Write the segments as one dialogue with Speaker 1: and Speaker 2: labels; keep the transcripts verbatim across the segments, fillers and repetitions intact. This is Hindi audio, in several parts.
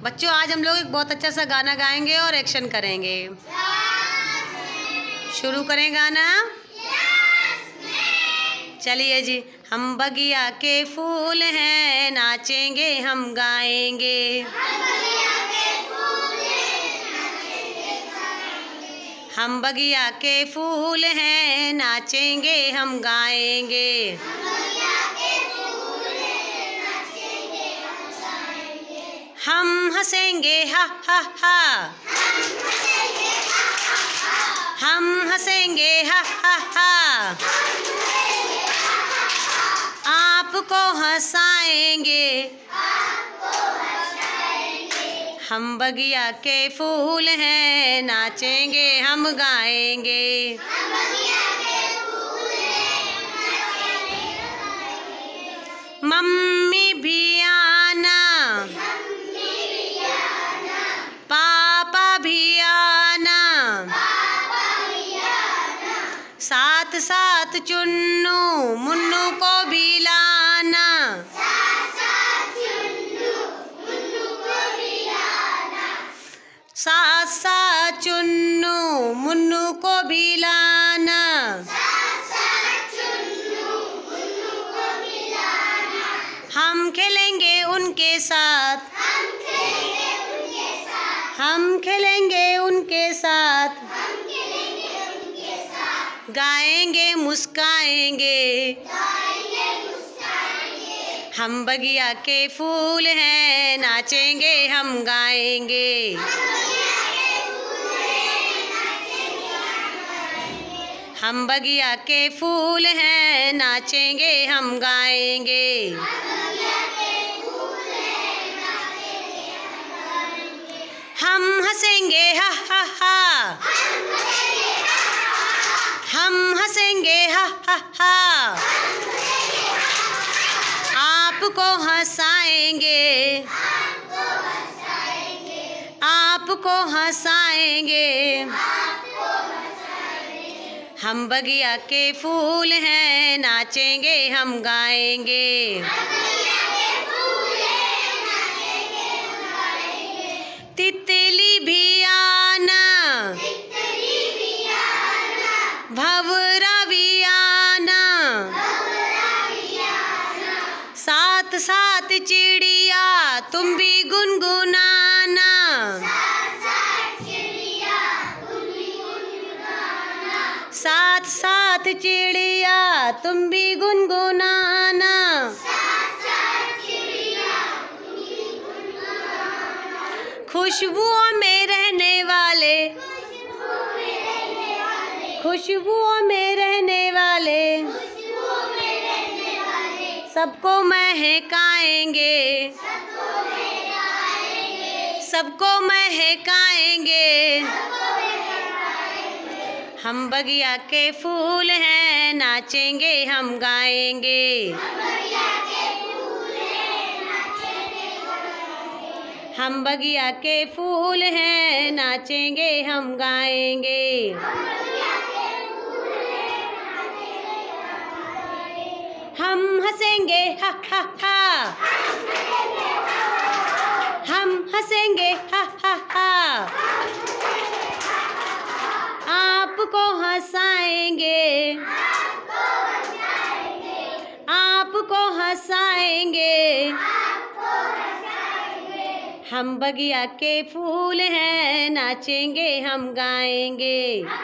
Speaker 1: बच्चों आज हम लोग एक बहुत अच्छा सा गाना गाएंगे और एक्शन करेंगे। शुरू करें गाना। चलिए जी। हम बगिया के फूल हैं, नाचेंगे हम गाएंगे। हम बगिया के फूल हैं, नाचेंगे हम गाएंगे। हम हंसेंगे हा हा हा, हम हंसेंगे हा हा हा, आपको हंसाएंगे। हम बगिया के फूल हैं, नाचेंगे हम गाएंगे। मम्मी भी आना, पापा भी आना, साथ साथ चुन्नू मुन्नू को भी लाना। साथ साथ चुन्नू मुन्नू को भी लाना। हम खेलेंगे उनके साथ, हम खेलेंगे उनके साथ, गाएंगे मुस्काएंगे। हम बगिया के फूल हैं, नाचेंगे हम गाएंगे। हम बगिया के फूल हैं, नाचेंगे हम गाएंगे। हम हंसेंगे हा हा हा, हम हंसेंगे हा हा हा, आपको हंसाएंगे, आपको हंसाएंगे। हम बगिया के फूल हैं, नाचेंगे हम गाएंगे। तितली भी आना, भंवरा भी आना, साथ साथ चिड़िया तुम भी गुनगुनाना। साथ साथ चिड़िया तुम भी गुनगुनाना। खुशबुओं में रहने वाले, खुशबुओं में रहने वाले, सबको महकाएंगे, सबको महकाएंगे। हम बगिया के फूल हैं, नाचेंगे हम गाएंगे। हम बगिया के फूल हैं, नाचेंगे हम गाएंगे। हम हंसेंगे हा हा हा, हम हंसेंगे हा हा हा, आपको हंसाएंगे, आपको हंसाएंगे। हम बगिया के फूल हैं, नाचेंगे हम गाएंगे।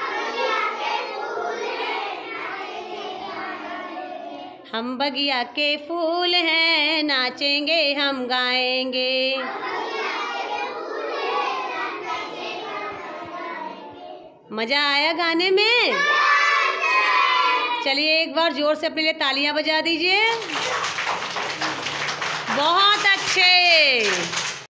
Speaker 1: हम बगिया के फूल हैं, नाचेंगे हम गाएंगे। मजा आया गाने में? चलिए एक बार जोर से अपने लिए तालियां बजा दीजिए। बहुत अच्छे।